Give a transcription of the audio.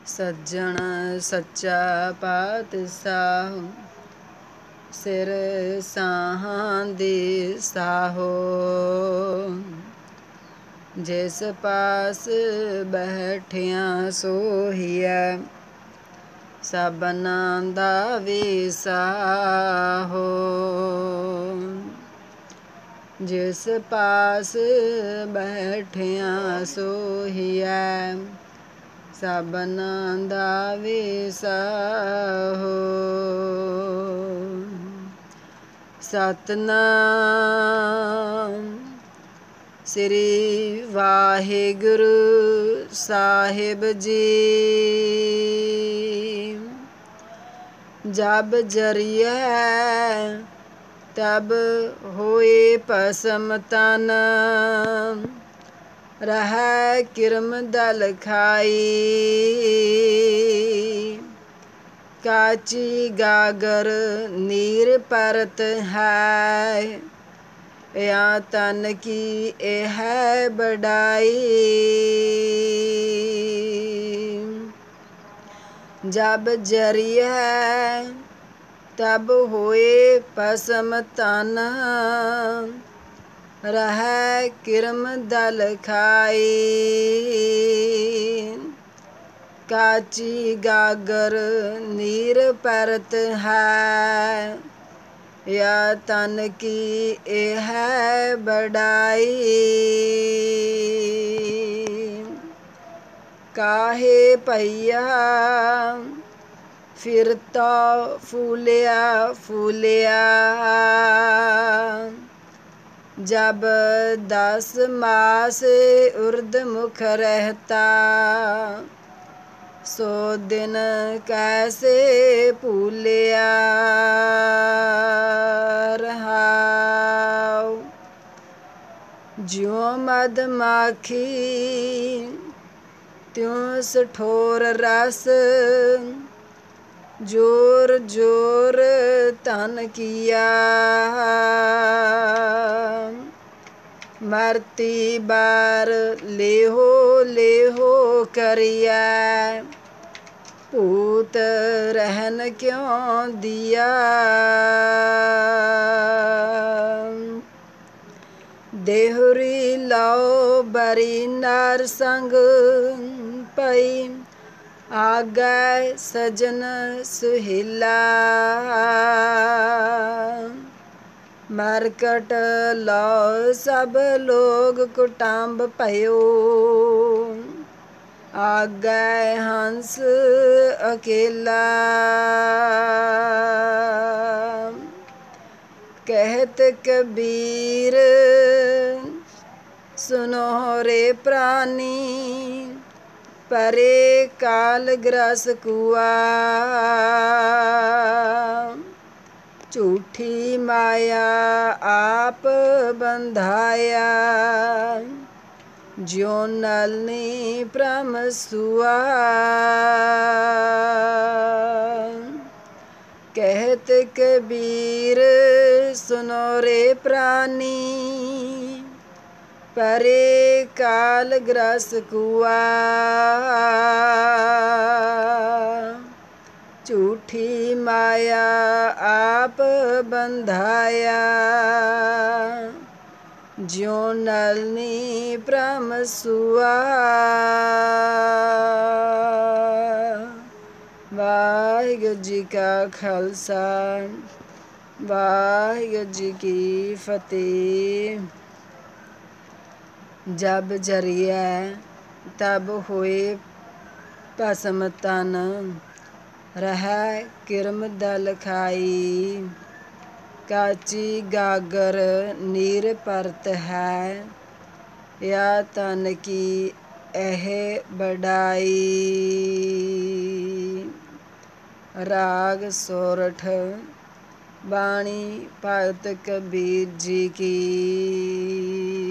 सज्जन सच्चा पातशाह सिर साहां दी साहो। जिस पास बैठिया सोहिया सबना दा विसाहो। जिस पास बैठिया सोहिया सबना दा विसाहो। सतनाम श्री वाहिगुरु साहिब जी। जब जरिया तब होए भस्म तन रह किरम दल खाई। काची गागर नीर परत है या तन की ए है बड़ाई। जब जरिया तब होए भस्म तन रह किरम दल खाई। काची गागर नीर परत है या तन की ए है बड़ाई। काहे पैया फिरता फूलिया फूलिया जब 10 मास उर्दमुख रहता 100 दिन कैसे भूलिया रहाओ। ज्यों मधमाखी त्यों सठोर रस जोर जोर तन किया। मरती बार लेहो करिया पूत रहन क्यों दिया। देहुरी लाओ बरी नर संग पई आगे सजन सुहेला। मरकट लाओ सब लोग कुटुंब पयो आगे हंस अकेला। कहत कबीर सुनो रे प्राणी परे काल ग्रस कुआ। झूठी माया आप बंधाया ज्यों नलनी भ्रम सुआ। कहत कबीर सुनो रे प्राणी परे काल ग्रस कुआ। झूठी माया आप बंधाया ज्यों नलनी भ्रम सुआ। वाहिगुरु जी का खालसा वाहिगुरु जी की फतेह। जब जरिया तब होए भस्म तन रह किरम दल खाई। काची गागर नीर परत है या तन की एह बड़ाई। राग सोरठ बाणी भगत कबीर जी की।